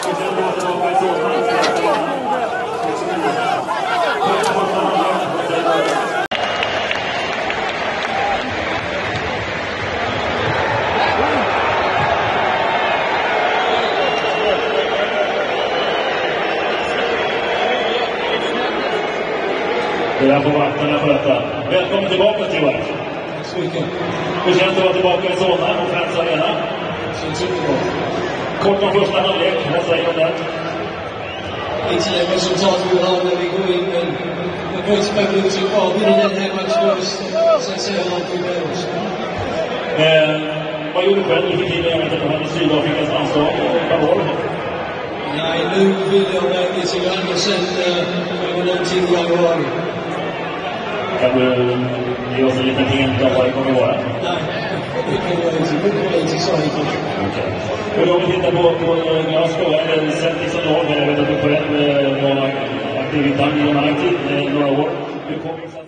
Det är på vakterna för detta. Välkommen tillbaka, Stewart. Tack så mycket. Hur känns det att vara tillbaka i Solna och Friends Arena? Det känns jättebra. Kort om första halvlek, vad säger du om det? Inte det resultat vi har när vi går in, men det går inte spela ut sig bra. Vinner den här matchen först, sen ser jag någonting med oss. Vad gjorde du själv för tiden att du hade Sydafrikas landslag? Vad var det? Nej, nu vill jag verkligen se andra sätt över någonting i januari. Kan du ge oss en liten hint av vad det kommer att vara? Nej, det kan jag inte. Det kommer jag inte säga. Okej. Hur då vi tittar på Glasgow, eller Celtic som lag, jag vet att du själv var aktiv i Dundee United några år. Hur kommer